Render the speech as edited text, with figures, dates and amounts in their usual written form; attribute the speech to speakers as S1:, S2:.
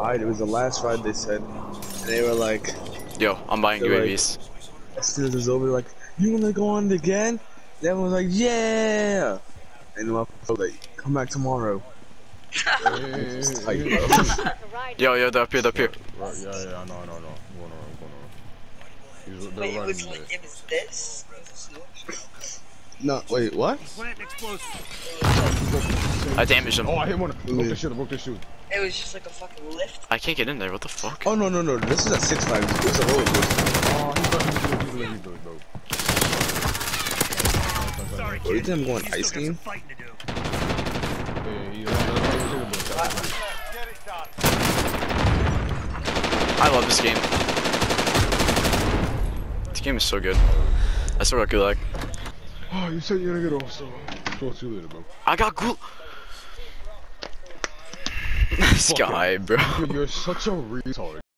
S1: It was the last ride they said. And they were like,
S2: Yo, I'm buying UAVs.
S1: Like, as soon as it's over, like, you wanna go on it again? And everyone's like, yeah! And then I felt like, come back tomorrow. It's tight, bro.
S2: Yo, they're up here,
S3: Right, yeah, I know. I'm going on.
S4: Wait, it was this?
S1: No, wait, what?
S2: I damaged him.
S3: Oh, I hit one. Broke the shoe.
S4: It was just like a fucking lift.
S2: I can't get in there, what the fuck?
S1: Oh, no. This is a 6 Flags. This is a roller coaster.
S3: Oh, he's good, bro.
S1: Oh, you think I'm going ice game?
S2: I love this game. This game is so good. I still got good luck.
S3: Oh, you said you're gonna get off, so talk to you later, bro.
S2: I got good. This guy, bro.
S3: You're such a retard.